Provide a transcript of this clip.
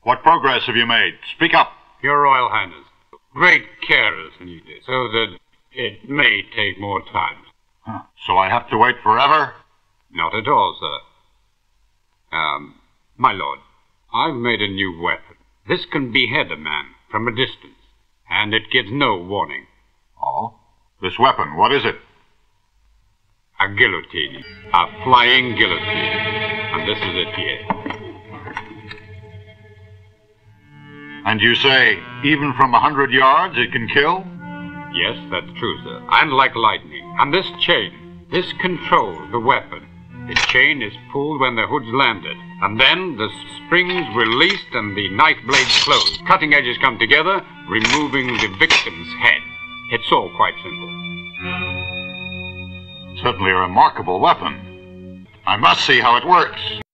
What progress have you made? Speak up. Your Royal Highness, great care is needed, so that it may take more time. So I have to wait forever? Not at all, sir. My lord, I've made a new weapon. This can behead a man from a distance, and it gives no warning. Oh? This weapon, what is it? A guillotine. A flying guillotine. And this is it here. And you say, even from 100 yards it can kill? Yes, that's true, sir. And like lightning. And this chain, this controls the weapon. The chain is pulled when the hood's landed, and then the springs released and the knife blades close. Cutting edges come together, removing the victim's head. It's all quite simple. Certainly a remarkable weapon. I must see how it works.